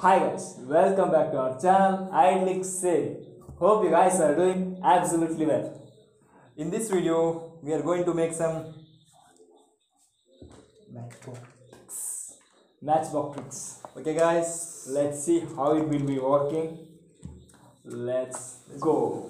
Hi guys, welcome back to our channel Idlic Say. Hope you guys are doing absolutely well. In this video, we are going to make some matchbox tricks. Okay guys, let's see how it will be working. Let's go.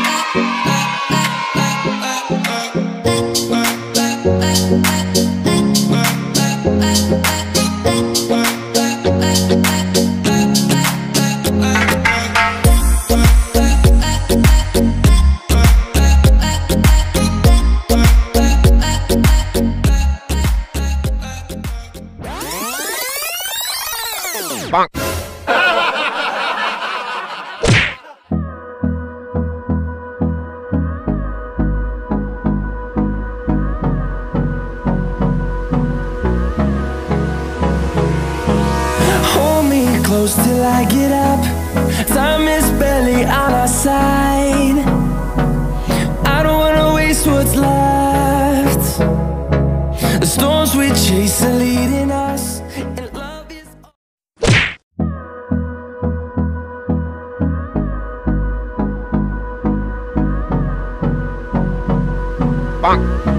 Bonk. Hold me close till I get up. Time is barely on our side. I don't wanna waste what's left. The storms we chase are leading us, and love is Bonk.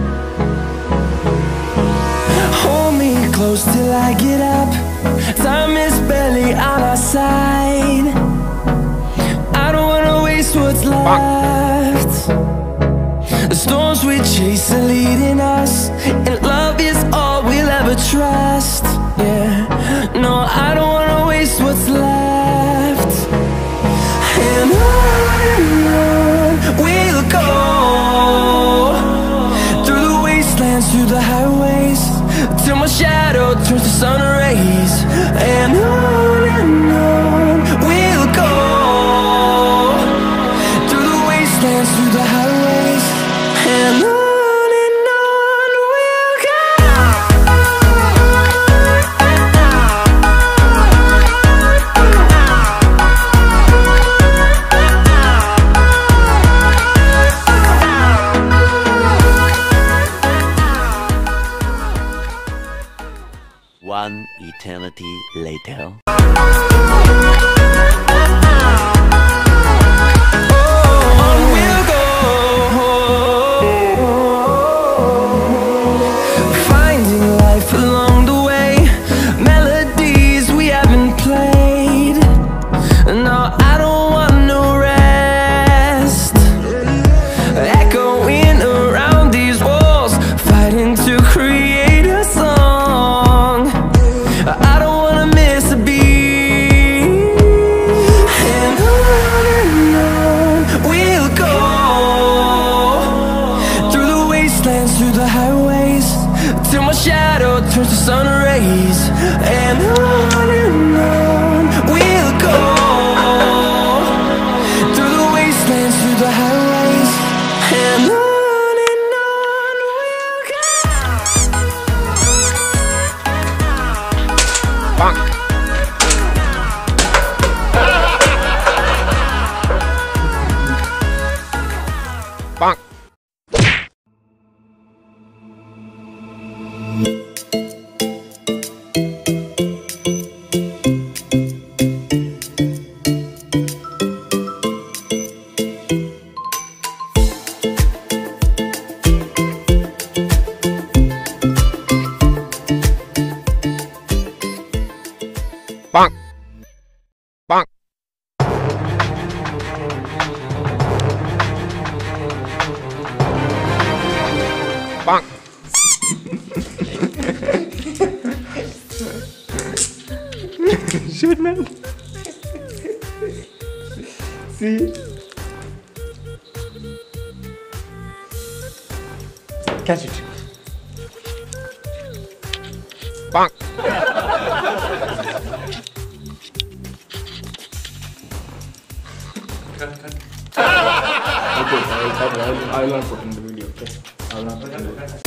hold me close till I get up. Time is barely on our side. I don't wanna waste what's left. The storms we chase are leading us, and love is all we'll ever trust. Yeah, no, I don't wanna waste what's left. And on we'll go, through the wastelands, through the highways, till my shadow turns to sun rays. And on we'll go, through the wastelands, through the highways, and on we'll go. One eternity later. On we'll go, finding life along the way, melodies we haven't played. No, I don't want no rest, echoing around these walls, fighting to create a song. I don't wanna miss a beat. And on we'll go, through the wastelands, through the highways, till my shadow turns to sun rays. And on we'll go, through the wastelands, through the highways, and on we'll go. Bonk. Bonk. Bonk. Bonk. Bonk. Shit, man. See? Catch it. Bonk. Okay, I will not put in the video. Okay, I will not put in the video.